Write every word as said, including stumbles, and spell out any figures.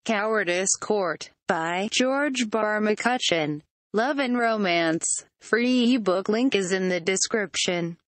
Cowardice Court, by George Barr McCutcheon. Love and Romance. Free ebook link is in the description.